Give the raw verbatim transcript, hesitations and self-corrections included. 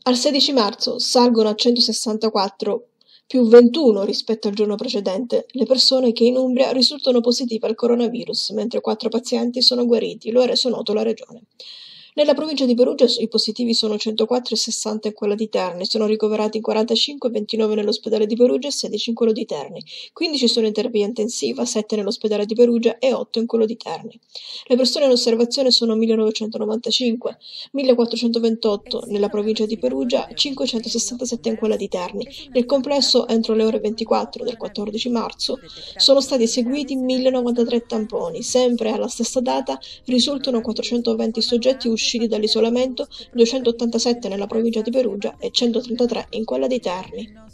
Al sedici marzo salgono a centosessantaquattro, più ventuno rispetto al giorno precedente, le persone che in Umbria risultano positive al coronavirus, mentre quattro pazienti sono guariti, lo ha reso noto la regione. Nella provincia di Perugia i positivi sono centoquattro e sessanta in quella di Terni, sono ricoverati in quarantacinque, ventinove nell'ospedale di Perugia e sedici in quello di Terni, quindici sono in terapia intensiva, sette nell'ospedale di Perugia e otto in quello di Terni. Le persone in osservazione sono millenovecentonovantacinque, millequattrocentoventotto nella provincia di Perugia, cinquecentosessantasette in quella di Terni. Nel complesso, entro le ore ventiquattro del quattordici marzo, sono stati eseguiti millenovantatré tamponi. Sempre alla stessa data risultano quattrocentoventi soggetti usciti dall'isolamento, duecentottantasette nella provincia di Perugia e centotrentatré in quella di Terni.